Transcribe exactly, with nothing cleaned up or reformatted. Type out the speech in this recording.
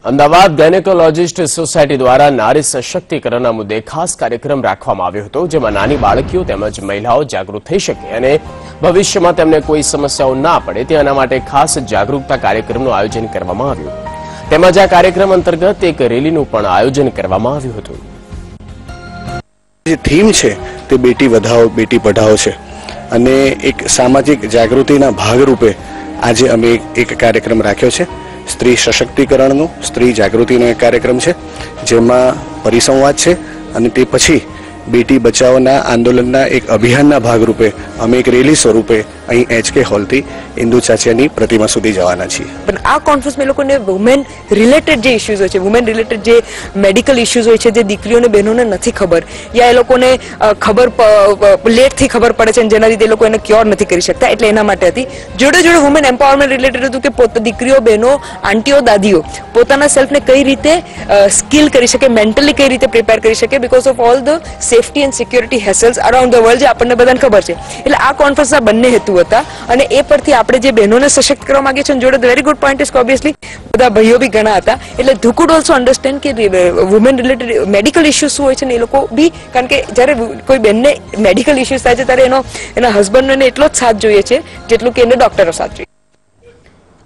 Ahmedabad gynaecologist society દ્વારા નારી સશક્તિકરણના મુદ્દે ખાસ કાર્યક્રમ રાખવામાં આવ્યો હતો, જેમાં નાની બાળકીઓ તેમજ મહિલાઓ જાગૃત થઈ શકે અને ભવિષ્યમાં તેમને કોઈ સમસ્યાઓ ના પડે તેના માટે ખાસ જાગૃતતા કાર્યક્રમનું આયોજન કરવામાં આવ્યું. તેમજ આ કાર્યક્રમ અંતર્ગત એક રેલીનું પણ આયોજન કરવામાં આવ્યું હતું. જે થીમ છે તે બેટી વધાવો બેટી પઢાઓ છે અને એક સામાજિક જાગૃતિના ભાગરૂપે આજે અમે એક કાર્યક્રમ રાખ્યો છે. સ્ત્રી સશક્તિકરણનો સ્ત્રી જાગૃતિનો એક કાર્યક્રમ છે, જેમાં પરિસંવાદ છે અને તે પછી બેટી બચાવોના આંદોલનના એક અભિયાનના ભાગરૂપે અમે એક રેલી સ્વરૂપે અહીં એચકે હોલથી ઇન્દુ ચાચિયાની પ્રતિમા સુધી જવાના છીએ. પણ આ કોન્ફરન્સમાં લોકોને વુમેન રિલેટેડ જે ઇશ્યુઝ હોય છે, વુમેન રિલેટેડ જે મેડિકલ ઇશ્યુઝ હોય છે, જે દીકરીઓને બહેનોને નથી ખબર યા એ લોકોને ખબર લેટથી ખબર પડે છે જેના લીધે એ લોકો એને ક્યોર નથી કરી શકતા, એટલે એના માટે હતી. જોડે જોડે વુમેન એમ્પાવરમેન્ટ રિલેટેડ હતું કે પોતે દીકરીઓ બહેનો આંટીઓ દાદીઓ પોતાના સેલ્ફને કઈ રીતે સ્કિલ કરી શકે, મેન્ટલી કઈ રીતે પ્રિપેર કરી શકે because of all the safety and security hassles around the world, જે આપણને બધાને ખબર છે. એટલે આ કોન્ફરન્સના બંને હેતુ હતા અને એ પરથી આપણે જે બહેનોને સશક્ત કરવા માંગીએ છીએ. જોડે very good point is obviously બધા ભાઈઓ બી ઘણા હતા, એટલે ધુ કુડ ઓલ્સો અન્ડરસ્ટેન્ડ કે વુમેન રિલેટેડ મેડિકલ ઇશ્યુઝ શું હોય છે ને એ લોકો બી, કારણ કે જ્યારે કોઈ બહેનને મેડિકલ ઇશ્યુઝ થાય છે ત્યારે એનો એના હસબન્ડને એટલો જ સાથ જોઈએ છે જેટલું કે એને ડોક્ટરો સાથ જોઈએ.